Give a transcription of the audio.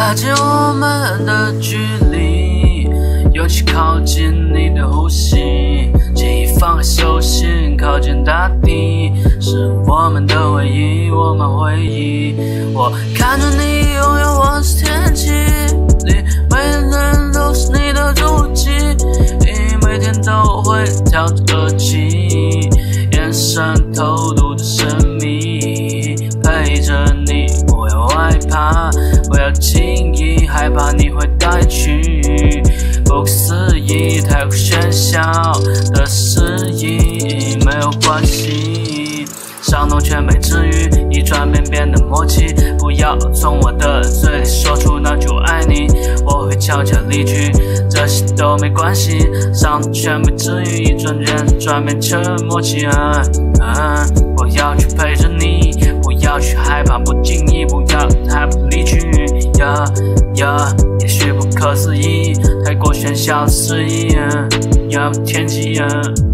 拉近我们的距离，勇气靠近你的呼吸，记忆放开手心，靠近大地，是我们的唯一，我们回忆。我看着你拥有我是天际里，每天都是你的足迹，每天都会跳着耳机，眼神透露着神秘，陪着你，不要害怕，不要轻易害怕你会带去不可思议、太过喧嚣的诗意，没有关系，伤痛全被治愈，一转变变得默契。不要从我的嘴里说出那句我爱你，我会悄悄离去，这些都没关系，伤痛全被治愈，一转变成默契。我要去陪着你，不要去害怕，不经意，不要害怕离去。也许不可思议，太过喧嚣的诗意，天际。